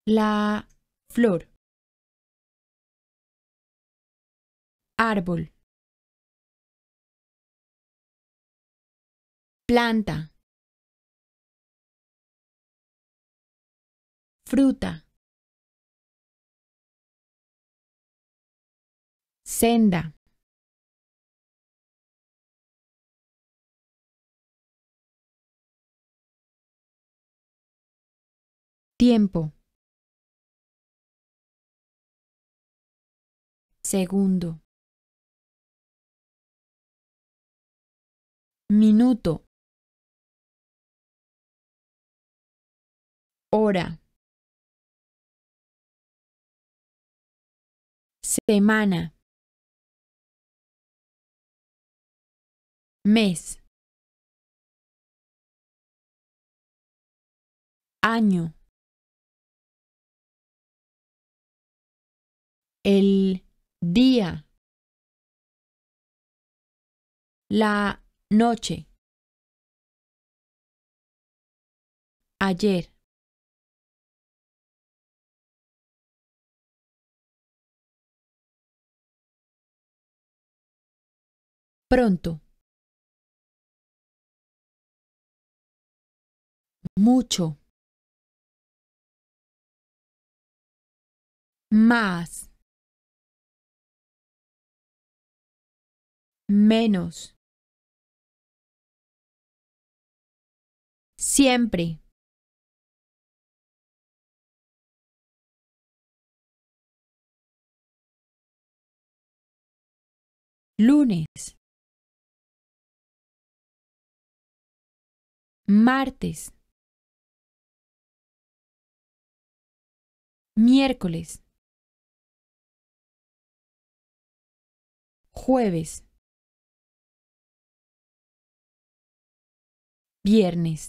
La flor. Árbol. Planta. Fruta. Senda. Tiempo. Segundo. Minuto. Hora. Semana. Mes. Año. El día. La noche. Ayer. Pronto. Mucho. Más. Menos. Siempre. Lunes. Martes. Miércoles. Jueves. Viernes.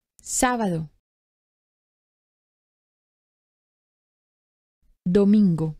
Sábado. Domingo.